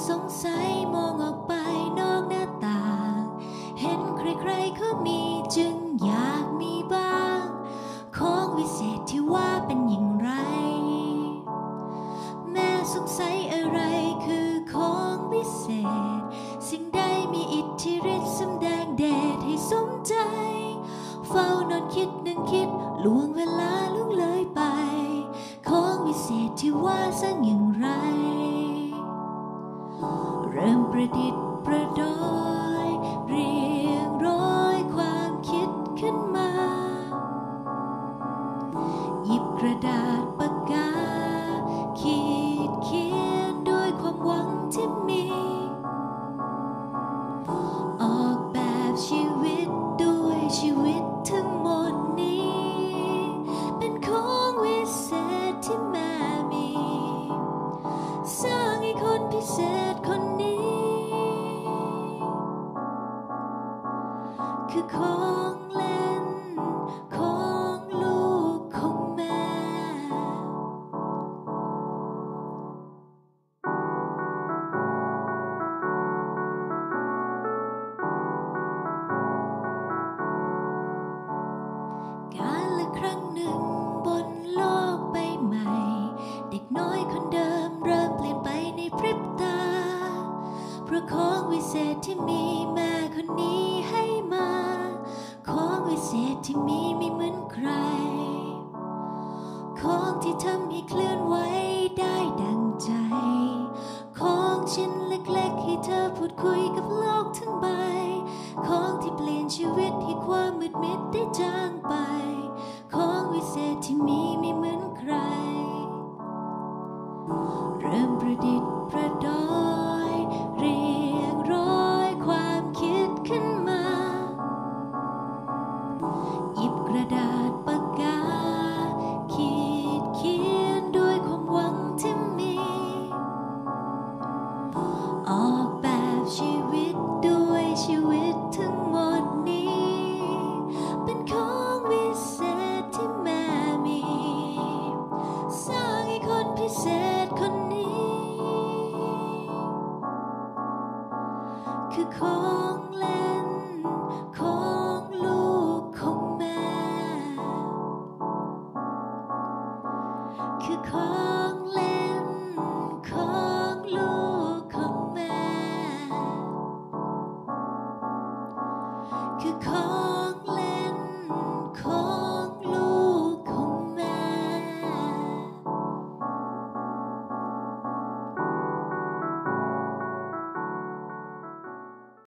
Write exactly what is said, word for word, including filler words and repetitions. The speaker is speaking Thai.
สงสัยมองออกไปนอกหน้าต่างเห็นใครๆเขามีจึงอยากมีบ้างของวิเศษที่ว่าเป็นอย่างไรแม่สงสัยอะไรคือของวิเศษสิ่งใดมีอิทธิฤทธิ์สำแดงเดชให้สมใจเฝ้านอนคิดนึงคิดล่วงเวลาล่วงเลยไปของวิเศษที่ว่าสร้างอย่างไรเริ่มประดิษฐ์ประดอยเรียงร้อยความคิดขึ้นมาหยิบกระดาษปากกาขีดเขียนด้วยความหวังที่มีออกแบบชีวิตด้วยชีวิตทั้งหมดนี้เป็นของวิเศษที่แม่มีสร้างให้คนพิเศษคนนี้คือของเล่นของลูกของแม่กาลละครั้งหนึ่งบนโลกใบใหม่เด็กน้อยคนเดิมเริ่มเปลี่ยนไปในพริบตาเพราะของวิเศษที่มีแม่คนนี้ให้มาของวิเศษที่มีไม่เหมือนใครของที่ทำให้เคลื่อนไหวได้ดังใจของชิ้นเล็กๆให้เธอพูดคุยกับโลกทั้งใบของที่เปลี่ยนชีวิตให้ความมืดมิดได้จางไปของวิเศษที่มีไม่เหมือนใครเริ่มประดิษฐ์ประดอยเรียงร้อยความคิดขึ้นมาหยิบกระดาษปากกาขีดเขียนด้วยความหวังที่มีออกแบบชีวิตด้วยชีวิตทั้งหมดนี้เป็นของวิเศษที่แม่มีสร้างให้คนพิเศษคนนี้คือของเล่นของลูกของแม่คือของ